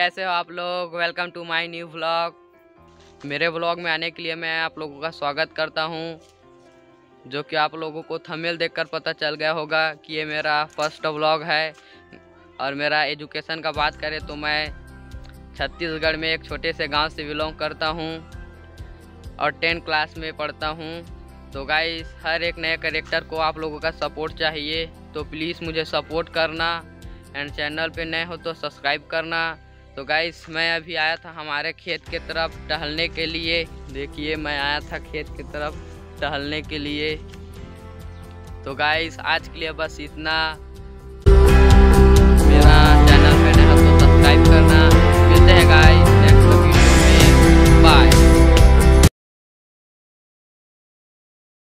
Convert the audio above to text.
कैसे हो आप लोग। Welcome to my new vlog. मेरे व्लॉग में आने के लिए मैं आप लोगों का स्वागत करता हूं, जो कि आप लोगों को थंबनेल देखकर पता चल गया होगा कि ये मेरा फर्स्ट व्लॉग है। और मेरा एजुकेशन का बात करें तो मैं छत्तीसगढ़ में एक छोटे से गांव से बिलोंग करता हूं और 10 क्लास में पढ़ता हूं। तो गाइस, हर एक नए कैरेक्टर को आप लोगों का सपोर्ट चाहिए, तो प्लीज़ मुझे सपोर्ट करना एंड चैनल पे नए हो तो सब्सक्राइब करना। तो गाइस, मैं अभी आया था हमारे खेत के तरफ टहलने के लिए। देखिए, मैं आया था खेत की तरफ टहलने के लिए। तो गाइस, आज के लिए बस इतना।